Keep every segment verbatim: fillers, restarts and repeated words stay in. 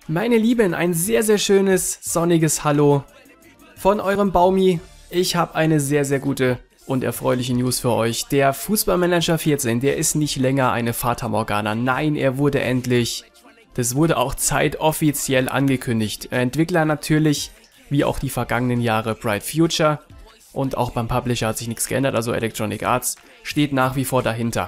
Meine Lieben, ein sehr, sehr schönes, sonniges Hallo von eurem Baumi. Ich habe eine sehr, sehr gute und erfreuliche News für euch. Der Fußballmanager vierzehn, der ist nicht länger eine Fata Morgana. Nein, er wurde endlich, das wurde auch Zeit, offiziell angekündigt. Entwickler natürlich, wie auch die vergangenen Jahre, Bright Future. Und auch beim Publisher hat sich nichts geändert, also Electronic Arts steht nach wie vor dahinter.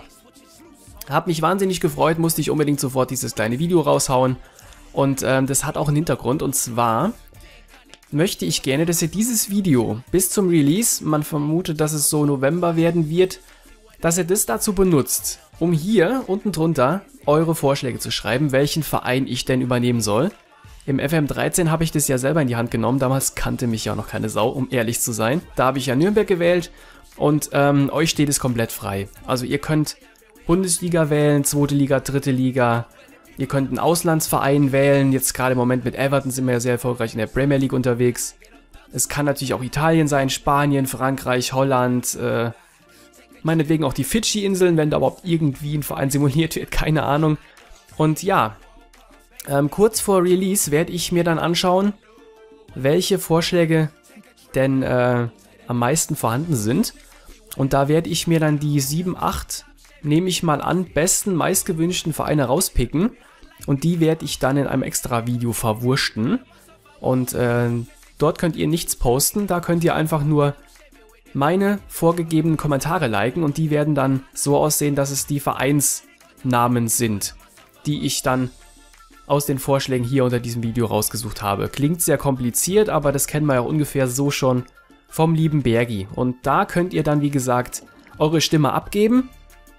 Hab mich wahnsinnig gefreut, musste ich unbedingt sofort dieses kleine Video raushauen. Und ähm, das hat auch einen Hintergrund, und zwar möchte ich gerne, dass ihr dieses Video bis zum Release, man vermutet, dass es so November werden wird, dass ihr das dazu benutzt, um hier unten drunter eure Vorschläge zu schreiben, welchen Verein ich denn übernehmen soll. Im F M dreizehn habe ich das ja selber in die Hand genommen, damals kannte mich ja noch keine Sau, um ehrlich zu sein. Da habe ich ja Nürnberg gewählt und ähm, euch steht es komplett frei. Also ihr könnt Bundesliga wählen, zweite Liga, dritte Liga. Ihr könnt einen Auslandsverein wählen, jetzt gerade im Moment mit Everton sind wir ja sehr erfolgreich in der Premier League unterwegs. Es kann natürlich auch Italien sein, Spanien, Frankreich, Holland, äh, meinetwegen auch die Fidschi-Inseln, wenn da überhaupt irgendwie ein Verein simuliert wird, keine Ahnung. Und ja, ähm, kurz vor Release werde ich mir dann anschauen, welche Vorschläge denn äh, am meisten vorhanden sind. Und da werde ich mir dann die sieben, acht, nehme ich mal an, besten, meistgewünschten Vereine rauspicken. Und die werde ich dann in einem extra Video verwurschten. Und äh, dort könnt ihr nichts posten, da könnt ihr einfach nur meine vorgegebenen Kommentare liken. Und die werden dann so aussehen, dass es die Vereinsnamen sind, die ich dann aus den Vorschlägen hier unter diesem Video rausgesucht habe. Klingt sehr kompliziert, aber das kennen wir ja ungefähr so schon vom lieben Bergi. Und da könnt ihr dann, wie gesagt, eure Stimme abgeben.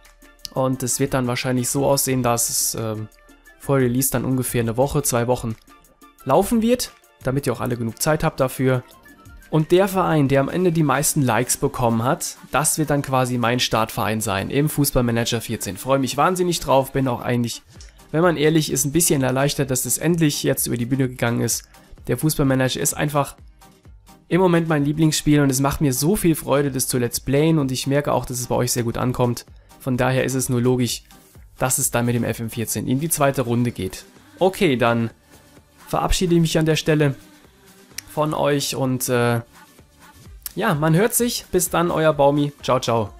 Und es wird dann wahrscheinlich so aussehen, dass es ähm, vor Release dann ungefähr eine Woche, zwei Wochen laufen wird, damit ihr auch alle genug Zeit habt dafür. Und der Verein, der am Ende die meisten Likes bekommen hat, das wird dann quasi mein Startverein sein im Fußballmanager vierzehn. Freue mich wahnsinnig drauf, bin auch eigentlich, wenn man ehrlich ist, ein bisschen erleichtert, dass es endlich jetzt über die Bühne gegangen ist. Der Fußballmanager ist einfach im Moment mein Lieblingsspiel und es macht mir so viel Freude, das zu Let's Playen, und ich merke auch, dass es bei euch sehr gut ankommt. Von daher ist es nur logisch, dass es dann mit dem F M vierzehn in die zweite Runde geht. Okay, dann verabschiede ich mich an der Stelle von euch und äh, ja, man hört sich. Bis dann, euer Baumi. Ciao, ciao.